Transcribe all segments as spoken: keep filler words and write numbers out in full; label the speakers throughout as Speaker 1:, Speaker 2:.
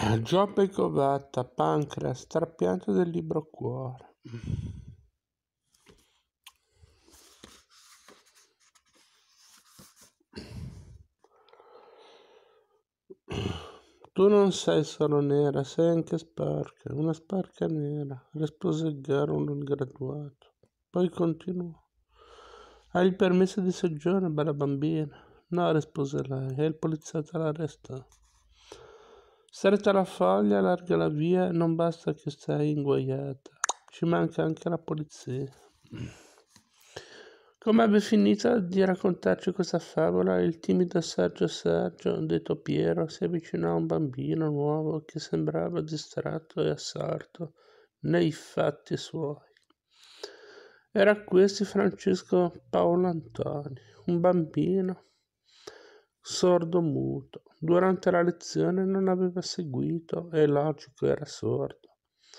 Speaker 1: Giobbe Covatta, pancreas, trapianto del libro cuore. Tu non sei solo nera, sei anche sporca, una sporca nera, rispose il Garon il graduato. Poi continuò. Hai il permesso di soggiorno, bella bambina? No, rispose lei, e il poliziotto l'arrestò. Stretta la foglia, larga la via, non basta che sei inguaiata, ci manca anche la polizia. Come ebbe finito di raccontarci questa favola, il timido Sergio Sergio, detto Piero, si avvicinò a un bambino nuovo che sembrava distratto e assorto nei fatti suoi. Era questo Francesco Paolo Antoni, un bambino sordo-muto. Durante la lezione non aveva seguito, è logico, era sordo,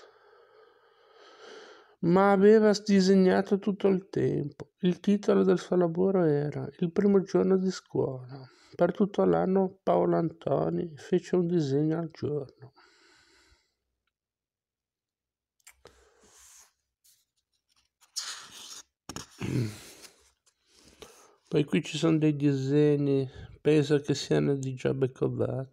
Speaker 1: ma aveva disegnato tutto il tempo. Il titolo del suo lavoro era Il primo giorno di scuola. Per tutto l'anno Paolo Antoni fece un disegno al giorno. Poi qui ci sono dei disegni, penso che siano di Giobbe Covatta.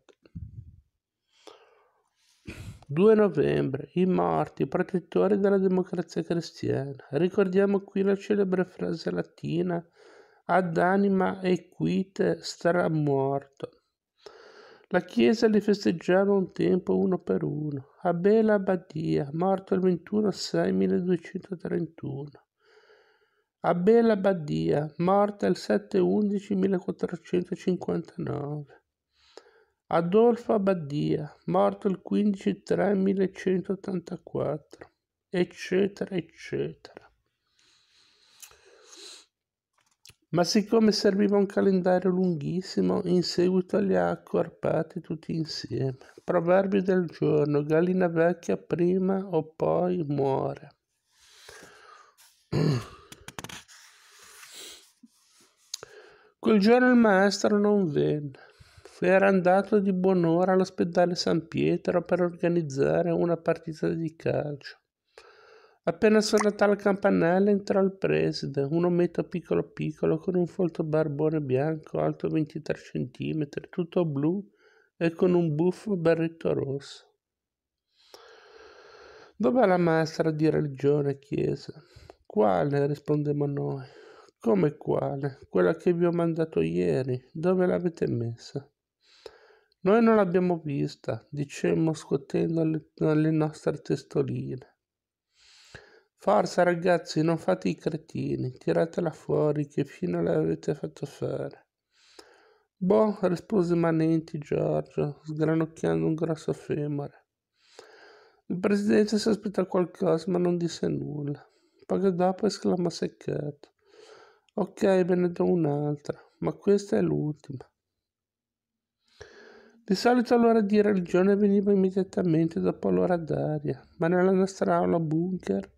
Speaker 1: due novembre, i morti, protettori della democrazia cristiana. Ricordiamo qui la celebre frase latina ad anima equite starà morto. La Chiesa li festeggiava un tempo uno per uno. Abele Abbadia, morto il ventuno sei milleduecentotrentuno. Abele Abbadia, morta il sette undici millequattrocentocinquantanove. Adolfo Abbadia, morto il quindici tre millecentottantaquattro, eccetera, eccetera. Ma siccome serviva un calendario lunghissimo, in seguito li ha accorpati tutti insieme. Proverbio del giorno: gallina vecchia prima o poi muore. Quel giorno il maestro non venne. Era andato di buon'ora all'ospedale San Pietro per organizzare una partita di calcio. Appena suonata la campanella entrò il preside, un ometto piccolo piccolo con un folto barbone bianco alto ventitré centimetri, tutto blu e con un buffo berretto rosso. Dov'è la maestra di religione? Chiese. Quale? Rispondemmo noi. Come quale? Quella che vi ho mandato ieri. Dove l'avete messa? Noi non l'abbiamo vista, dicemmo scuotendo le, le nostre testoline. Forza ragazzi, non fate i cretini, tiratela fuori, che fine l'avete fatto fare? Boh, rispose Manenti Giorgio, sgranocchiando un grosso femore. Il presidente si aspettò qualcosa, ma non disse nulla. Poco dopo esclamò seccato. Ok, ve ne do un'altra, ma questa è l'ultima. Di solito l'ora di religione veniva immediatamente dopo l'ora d'aria, ma nella nostra aula bunker